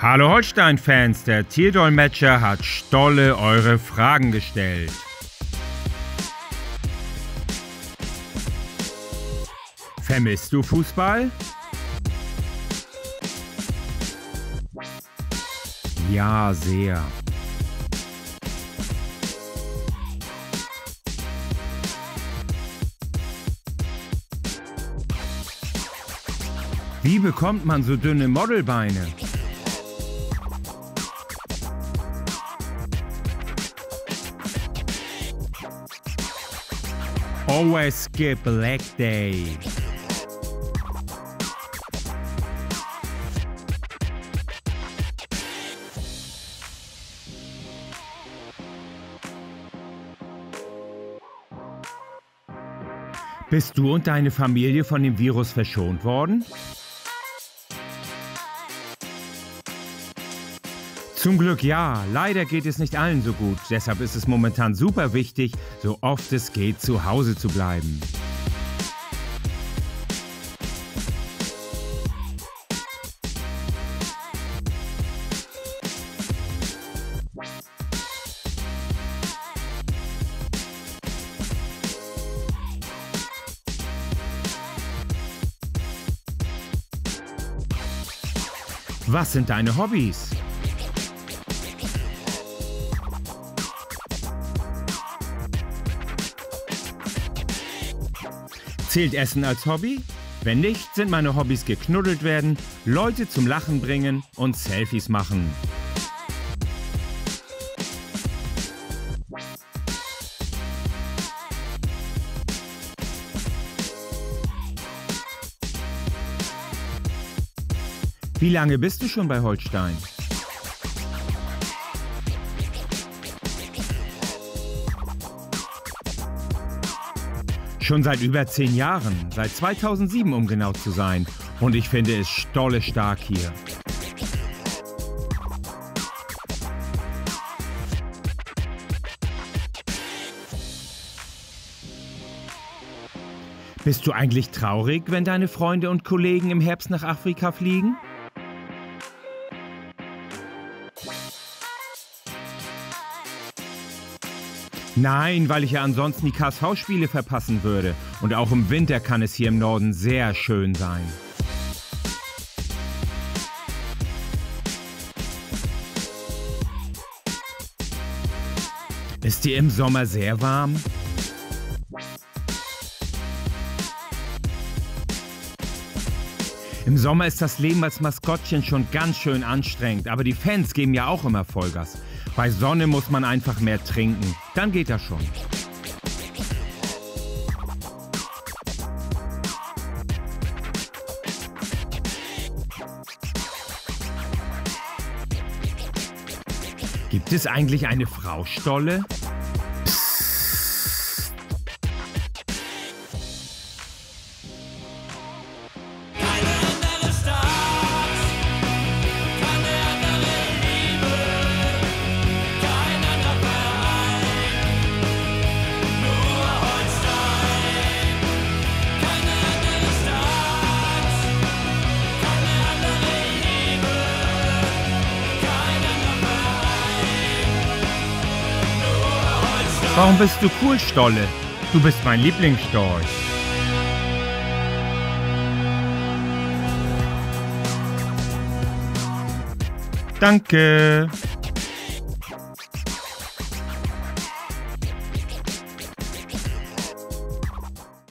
Hallo Holstein-Fans, der Tierdolmetscher hat Stolle eure Fragen gestellt. Vermisst du Fußball? Ja, sehr. Wie bekommt man so dünne Modelbeine? Always skip leg day. Bist du und deine Familie von dem Virus verschont worden? Zum Glück ja, leider geht es nicht allen so gut. Deshalb ist es momentan super wichtig, so oft es geht, zu Hause zu bleiben. Was sind deine Hobbys? Zählt Essen als Hobby? Wenn nicht, sind meine Hobbys geknuddelt werden, Leute zum Lachen bringen und Selfies machen. Wie lange bist du schon bei Holstein? Schon seit über 10 Jahren, seit 2007 um genau zu sein. Und ich finde es stolle stark hier. Bist du eigentlich traurig, wenn deine Freunde und Kollegen im Herbst nach Afrika fliegen? Nein, weil ich ja ansonsten die KSV-Spiele verpassen würde. Und auch im Winter kann es hier im Norden sehr schön sein. Ist dir im Sommer sehr warm? Im Sommer ist das Leben als Maskottchen schon ganz schön anstrengend, aber die Fans geben ja auch immer Vollgas. Bei Sonne muss man einfach mehr trinken, dann geht das schon. Gibt es eigentlich eine Frau Stolle? Warum bist du cool, Stolle? Du bist mein Lieblingsstorch. Danke.